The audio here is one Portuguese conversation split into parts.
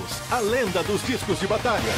a lenda dos discos de batalha.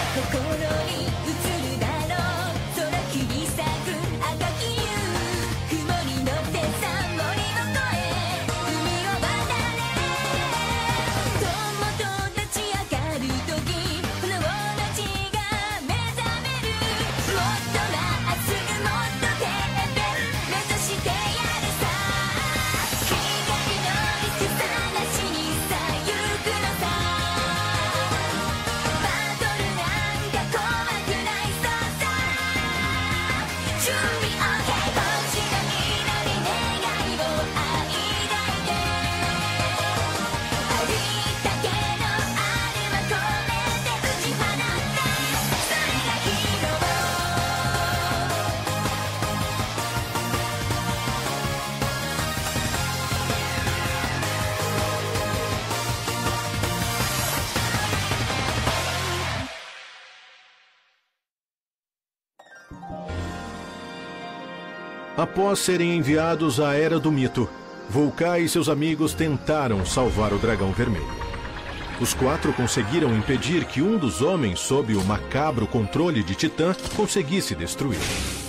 Após serem enviados à Era do Mito, Volkai e seus amigos tentaram salvar o Dragão Vermelho. Os 4 conseguiram impedir que um dos homens, sob o macabro controle de Titã, conseguisse destruí-lo.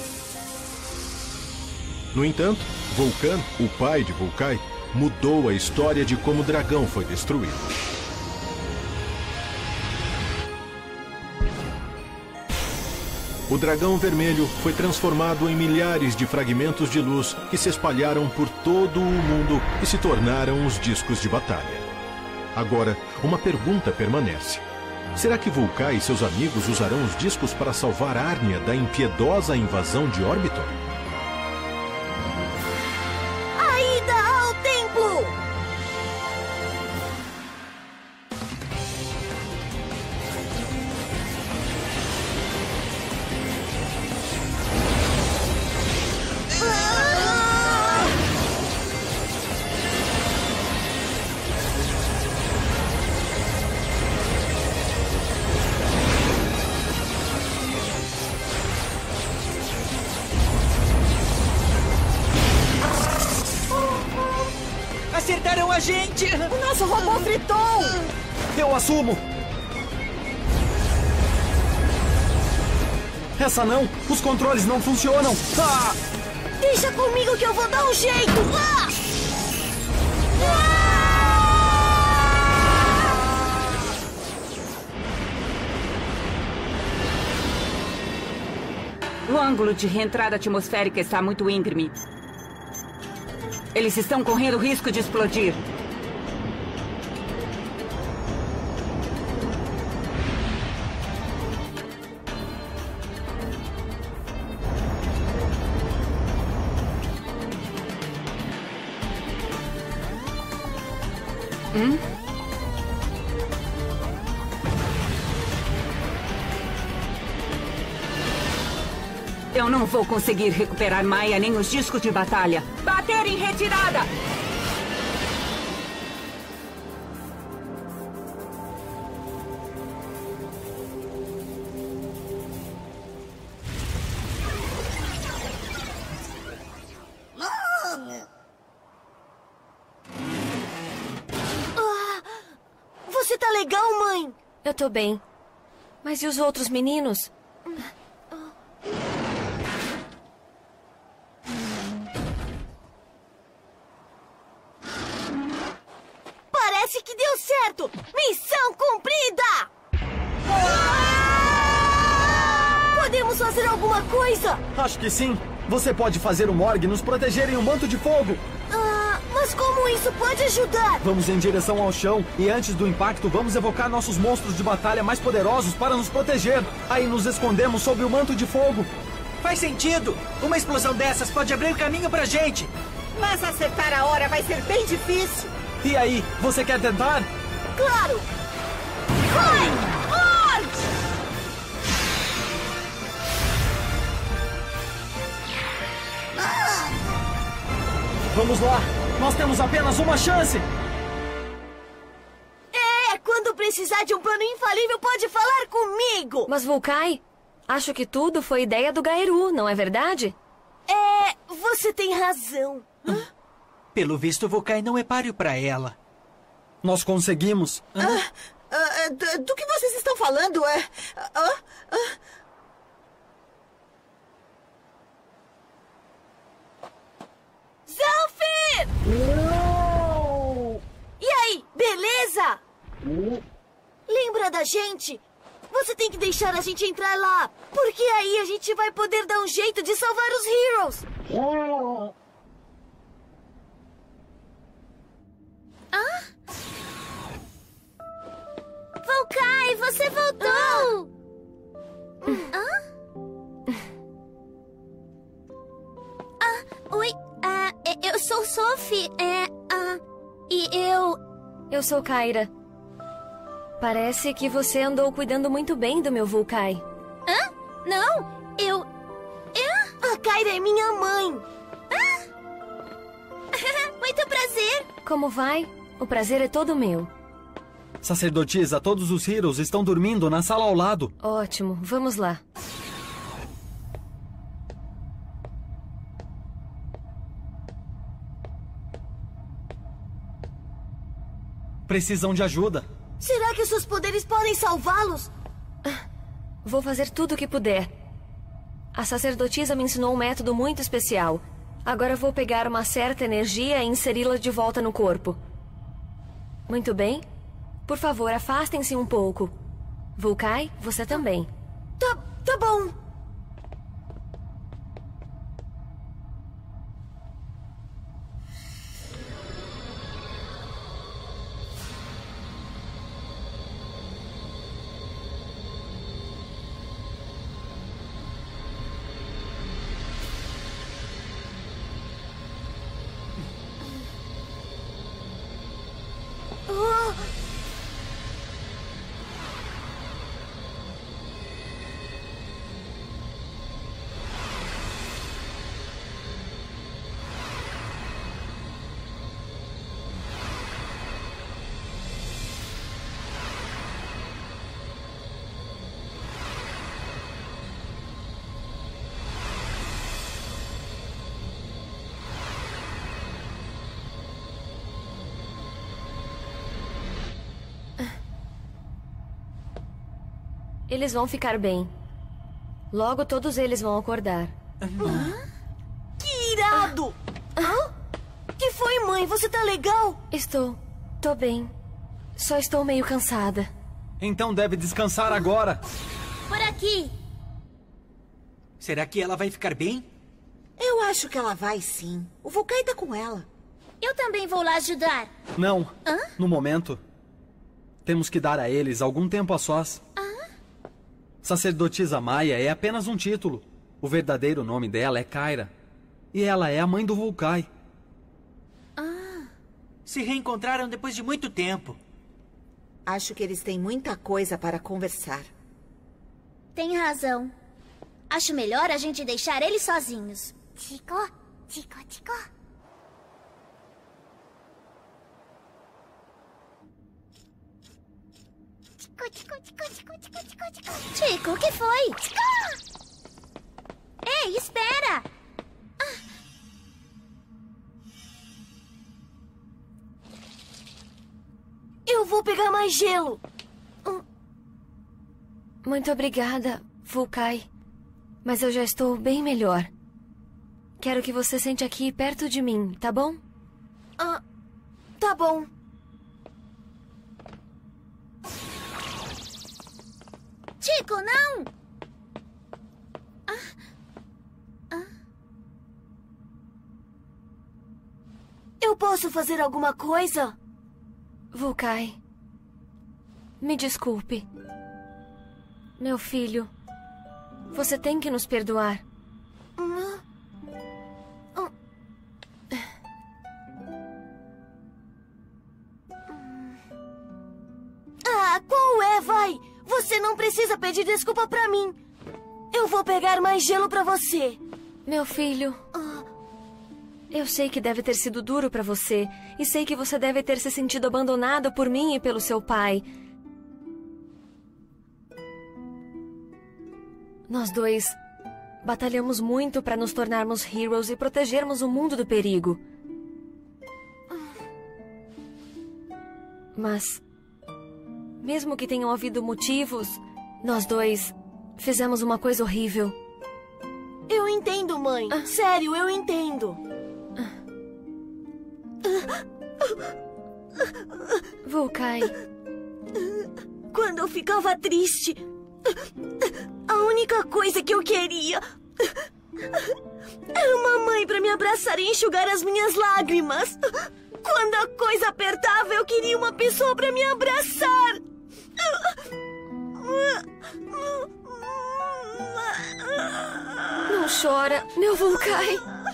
No entanto, Vulcan, o pai de Volkai, mudou a história de como o dragão foi destruído. O Dragão Vermelho foi transformado em milhares de fragmentos de luz que se espalharam por todo o mundo e se tornaram os discos de batalha. Agora, uma pergunta permanece. Será que Volkai e seus amigos usarão os discos para salvar Árnia da impiedosa invasão de Orbiton? A ida ao templo! Acertaram a gente! O nosso robô fritou! Eu assumo! Essa não! Os controles não funcionam! Ah! Deixa comigo que eu vou dar um jeito! O ângulo de reentrada atmosférica está muito íngreme. Eles estão correndo risco de explodir. Eu não vou conseguir recuperar Maia nem os discos de batalha. Bater em retirada! Você tá legal, mãe? Eu tô bem. Mas e os outros meninos? Parece que deu certo! Missão cumprida! Podemos fazer alguma coisa? Acho que sim. Você pode fazer o Morg nos proteger em um manto de fogo. Mas como isso pode ajudar? Vamos em direção ao chão e antes do impacto vamos evocar nossos monstros de batalha mais poderosos para nos proteger. Aí nos escondemos sob o manto de fogo. Faz sentido! Uma explosão dessas pode abrir caminho pra gente! Mas acertar a hora vai ser bem difícil. E aí, você quer tentar? Claro! Vai! Morg! Vamos lá! Nós temos apenas uma chance! Quando precisar de um plano infalível, pode falar comigo! Mas, Volkai, acho que tudo foi ideia do Gaeru, não é verdade? Você tem razão. Pelo visto, Volkai não é páreo pra ela. Nós conseguimos. Do que vocês estão falando? Zalfir! E aí, beleza? Lembra da gente? Você tem que deixar a gente entrar lá, porque aí a gente vai poder dar um jeito de salvar os Heroes. Volkai, você voltou! Oi, eu sou Sophie, e eu... Eu sou Kyra. Parece que você andou cuidando muito bem do meu Volkai. Não, A Kyra é minha mãe. Muito prazer! Como vai? O prazer é todo meu. Sacerdotisa, todos os Heroes estão dormindo na sala ao lado. Ótimo, vamos lá. Precisam de ajuda. Será que os seus poderes podem salvá-los? Vou fazer tudo o que puder. A sacerdotisa me ensinou um método muito especial. Agora vou pegar uma certa energia e inseri-la de volta no corpo. Muito bem. Por favor, afastem-se um pouco. Volkai, você também. Tá bom. Eles vão ficar bem. Logo todos eles vão acordar. Que irado! Que foi, mãe? Você tá legal? Tô bem. Só estou meio cansada. Então deve descansar agora. Por aqui! Será que ela vai ficar bem? Eu acho que ela vai sim. O Volkai tá com ela. Eu também vou lá ajudar. Não. No momento. Temos que dar a eles algum tempo a sós. Sacerdotisa Maia é apenas um título. O verdadeiro nome dela é Kyra. E ela é a mãe do Volkai. Se reencontraram depois de muito tempo. Acho que eles têm muita coisa para conversar. Tem razão. Acho melhor a gente deixar eles sozinhos. Tico, tico, tico. Tico, o que foi? Ei, espera! Eu vou pegar mais gelo. Muito obrigada, Volkai. Mas eu já estou bem melhor. Quero que você sente aqui perto de mim, tá bom? Tá bom. Tico, não! Eu posso fazer alguma coisa? Volkai, me desculpe. Meu filho, você tem que nos perdoar. Qual é, vai? Você não precisa pedir desculpa pra mim. Eu vou pegar mais gelo pra você. Meu filho, eu sei que deve ter sido duro pra você. E sei que você deve ter se sentido abandonado por mim e pelo seu pai. Nós dois batalhamos muito pra nos tornarmos Heroes e protegermos o mundo do perigo. Mesmo que tenham havido motivos, nós dois fizemos uma coisa horrível. Eu entendo, mãe. Sério, eu entendo. Volkai. Quando eu ficava triste, a única coisa que eu queria era uma mãe pra me abraçar e enxugar as minhas lágrimas. Quando a coisa apertava, eu queria uma pessoa pra me abraçar. Não chora, meu Volkai.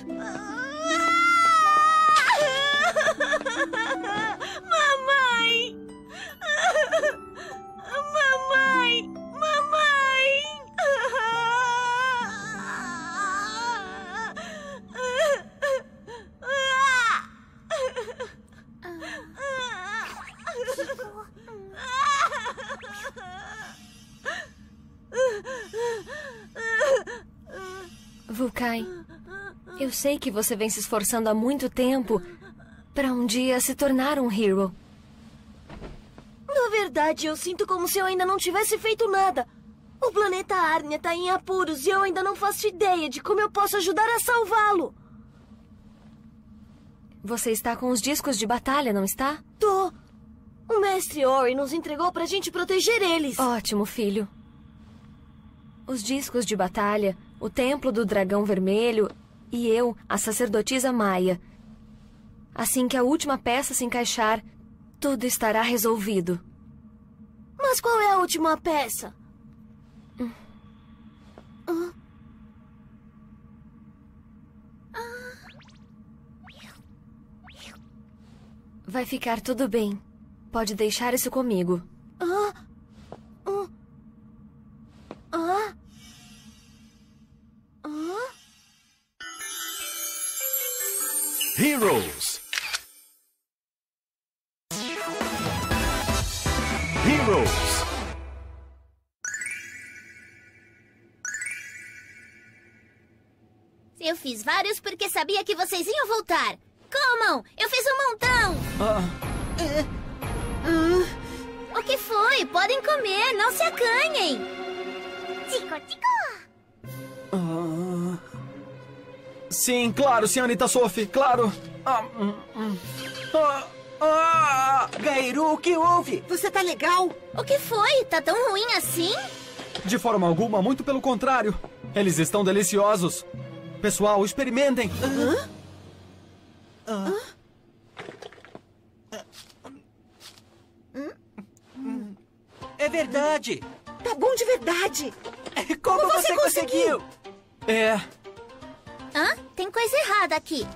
Mamãe! Mamãe! Mamãe! Volkai, eu sei que você vem se esforçando há muito tempo para um dia se tornar um hero. Na verdade, eu sinto como se eu ainda não tivesse feito nada. O planeta Arnia tá em apuros e eu ainda não faço ideia de como eu posso ajudar a salvá-lo. Você está com os discos de batalha, não está? Tô. O mestre Ori nos entregou pra gente proteger eles. Ótimo, filho. Os discos de batalha, o templo do dragão vermelho e eu, a sacerdotisa Maia. Assim que a última peça se encaixar, tudo estará resolvido. Mas qual é a última peça? Vai ficar tudo bem. Pode deixar isso comigo. Heroes! Heroes! Eu fiz vários porque sabia que vocês iam voltar. Comam! Eu fiz um montão! O que foi? Podem comer, não se acanhem! Tico-tico! Sim, claro, senhorita Sophie, claro. Gairu, o que houve? Você tá legal? O que foi? Tá tão ruim assim? De forma alguma, muito pelo contrário. Eles estão deliciosos. Pessoal, experimentem. É verdade. Tá bom de verdade. Como você conseguiu? É, Tem coisa errada aqui.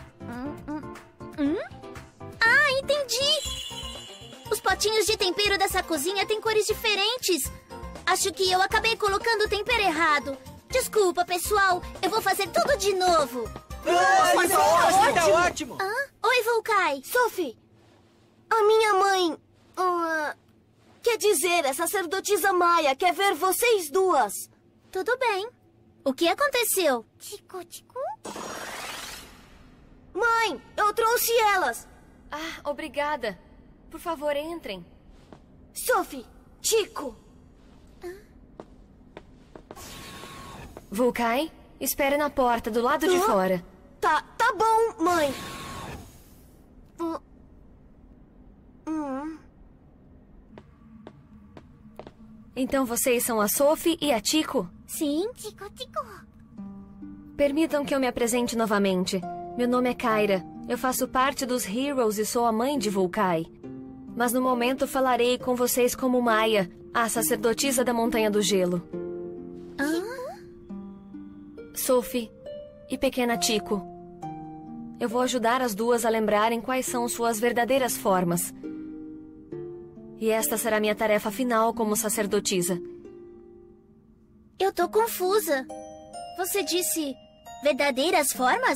Ah, entendi! Os potinhos de tempero dessa cozinha têm cores diferentes. Acho que eu acabei colocando o tempero errado. Desculpa, pessoal. Eu vou fazer tudo de novo. Tá ótimo. Oi, Volkai. Sophie, a minha mãe... quer dizer, a sacerdotisa Maia quer ver vocês duas. Tudo bem. O que aconteceu? Mãe, eu trouxe elas. Ah, obrigada. Por favor, entrem. Sophie, Tico. Volkai, espere na porta, do lado de fora. Tá bom, mãe. Então vocês são a Sophie e a Tico? Sim. Permitam que eu me apresente novamente. Meu nome é Kyra. Eu faço parte dos Heroes e sou a mãe de Volkai. Mas no momento falarei com vocês como Maia, a sacerdotisa da Montanha do Gelo. Sophie e pequena Tico. Eu vou ajudar as duas a lembrarem quais são suas verdadeiras formas. E esta será minha tarefa final como sacerdotisa. Eu tô confusa. Você disse verdadeiras formas?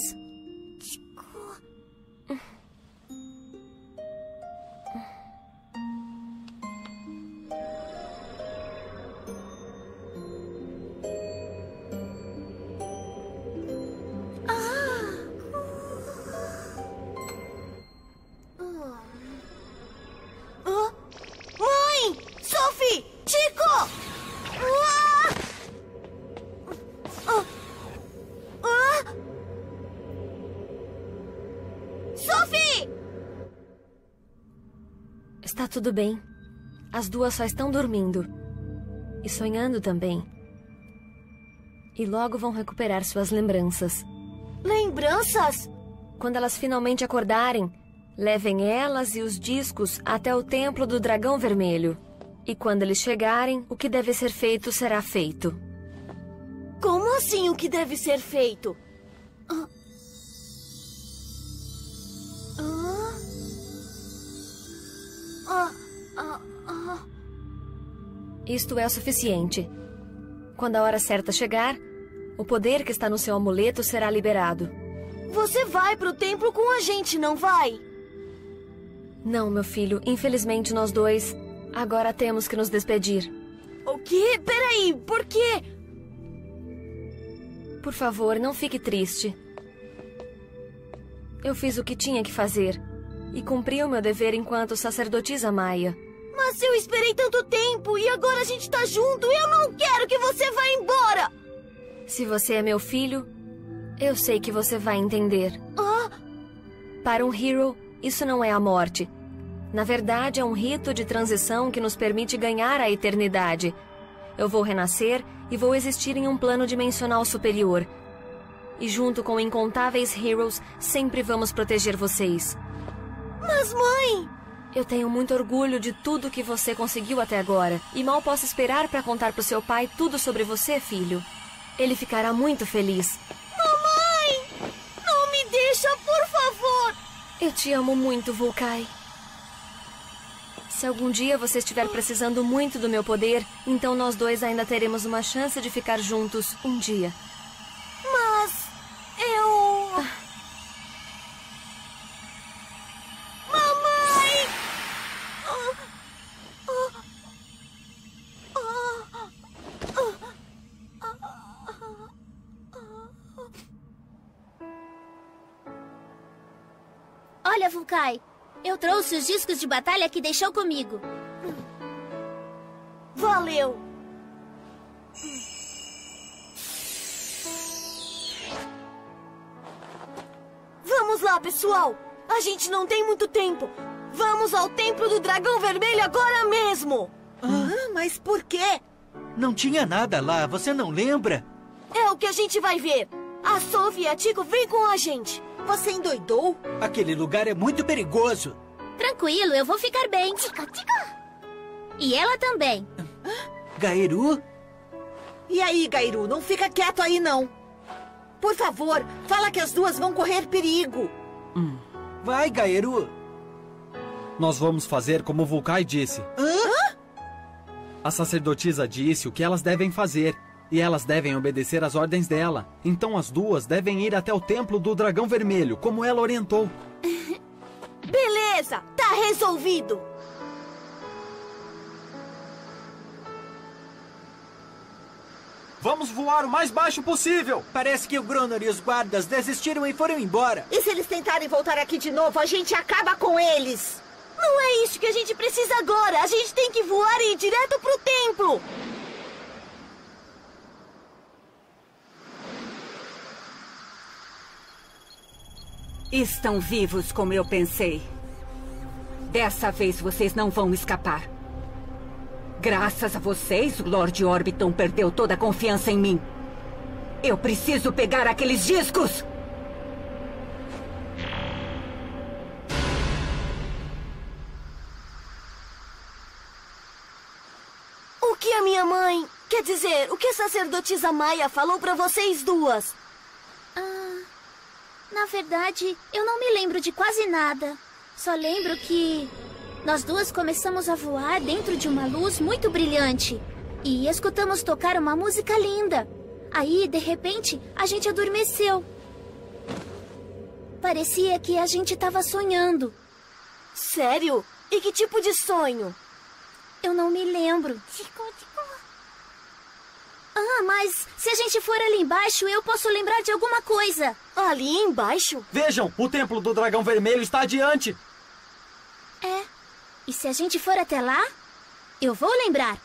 Mãe! Está tudo bem. As duas só estão dormindo. E sonhando também. E logo vão recuperar suas lembranças. Lembranças? Quando elas finalmente acordarem, levem elas e os discos até o Templo do Dragão Vermelho. E quando eles chegarem, o que deve ser feito será feito. Como assim o que deve ser feito? Isto é o suficiente. Quando a hora certa chegar, o poder que está no seu amuleto será liberado. Você vai pro templo com a gente, não vai? Não, meu filho. Infelizmente, nós dois agora temos que nos despedir. O quê? Peraí, por quê? Por favor, não fique triste. Eu fiz o que tinha que fazer e cumpri o meu dever enquanto sacerdotisa Maia. Mas eu esperei tanto tempo e agora a gente tá junto. Eu não quero que você vá embora. Se você é meu filho, eu sei que você vai entender. Para um Hero, isso não é a morte. Na verdade, é um rito de transição que nos permite ganhar a eternidade. Eu vou renascer e vou existir em um plano dimensional superior. E junto com incontáveis Heroes, sempre vamos proteger vocês. Mas, mãe... Eu tenho muito orgulho de tudo que você conseguiu até agora. E mal posso esperar para contar pro seu pai tudo sobre você, filho. Ele ficará muito feliz. Mamãe! Não me deixa, por favor! Eu te amo muito, Vulkai. Se algum dia você estiver precisando muito do meu poder, então nós dois ainda teremos uma chance de ficar juntos um dia. Mas... eu... Mamãe! Olha, Vulkai, eu trouxe os discos de batalha que deixou comigo. Valeu! Vamos lá, pessoal! A gente não tem muito tempo! Vamos ao Templo do Dragão Vermelho agora mesmo! Mas por quê? Não tinha nada lá, você não lembra? É o que a gente vai ver! A Sophie e a Tico vêm com a gente! Você endoidou? Aquele lugar é muito perigoso. Tranquilo, eu vou ficar bem. E ela também. Gaeru? E aí, Gairu, não fica quieto aí, não. Por favor, fala que as duas vão correr perigo. Vai, Gaeru. Nós vamos fazer como o Vulkai disse. A sacerdotisa disse o que elas devem fazer. E elas devem obedecer às ordens dela. Então as duas devem ir até o Templo do Dragão Vermelho, como ela orientou. Beleza! Tá resolvido! Vamos voar o mais baixo possível! Parece que o Gronor e os guardas desistiram e foram embora. E se eles tentarem voltar aqui de novo, a gente acaba com eles. Não é isso que a gente precisa agora! A gente tem que voar e ir direto pro templo! Estão vivos como eu pensei. Dessa vez vocês não vão escapar. Graças a vocês, o Lord Orbiton perdeu toda a confiança em mim. Eu preciso pegar aqueles discos! O que a minha mãe... Quer dizer, o que a sacerdotisa Maia falou pra vocês duas? Na verdade, eu não me lembro de quase nada. Só lembro que nós duas começamos a voar dentro de uma luz muito brilhante. E escutamos tocar uma música linda. Aí, de repente, a gente adormeceu. Parecia que a gente estava sonhando. Sério? E que tipo de sonho? Eu não me lembro. Mas se a gente for ali embaixo, eu posso lembrar de alguma coisa. Ali embaixo? Vejam, o Templo do Dragão Vermelho está adiante. É. E se a gente for até lá, eu vou lembrar.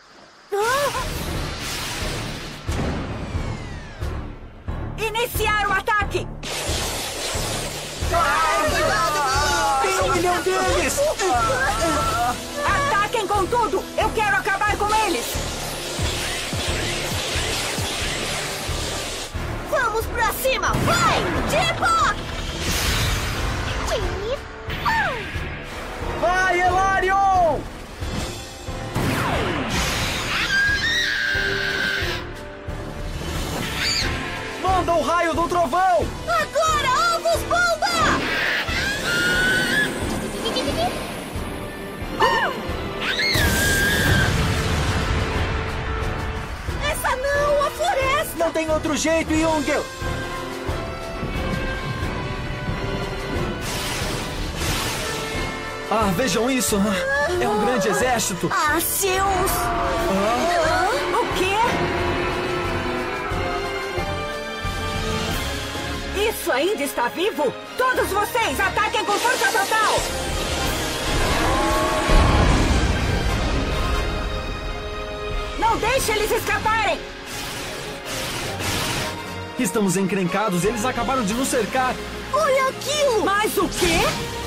Iniciar o ataque! Tem 1 milhão deles! com tudo! Eu quero acabar com eles! Vamos pra cima! Vai! Tipo! Vai, Hilarion! Manda o raio do trovão! Agora, ovos bomba! Essa não, a floresta! Não tem outro jeito, Yungel! Ah, vejam isso! É um grande exército! Ah, seus... O quê? Isso ainda está vivo? Todos vocês, ataquem com força total! Não deixe eles escaparem! Estamos encrencados, eles acabaram de nos cercar! Olha aquilo! Mas o quê?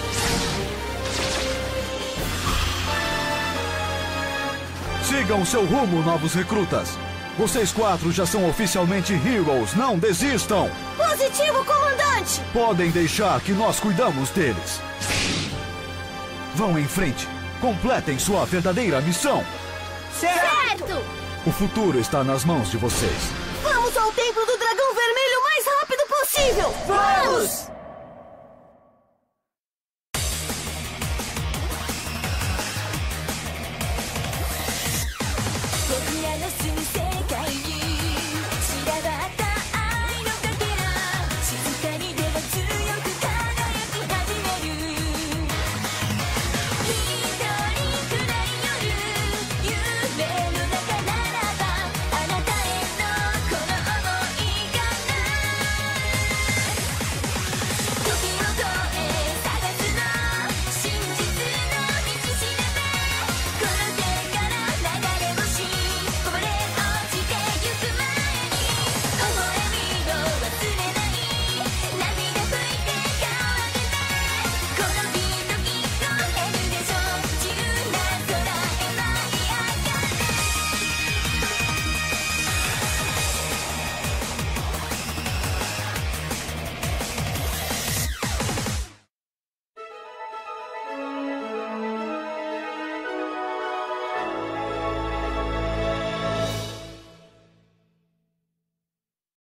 Sigam seu rumo, novos recrutas. Vocês 4 já são oficialmente Heroes. Não desistam. Positivo, comandante! Podem deixar que nós cuidamos deles. Vão em frente. Completem sua verdadeira missão. Certo! O futuro está nas mãos de vocês. Vamos ao Templo do Dragão Vermelho o mais rápido possível! Vamos!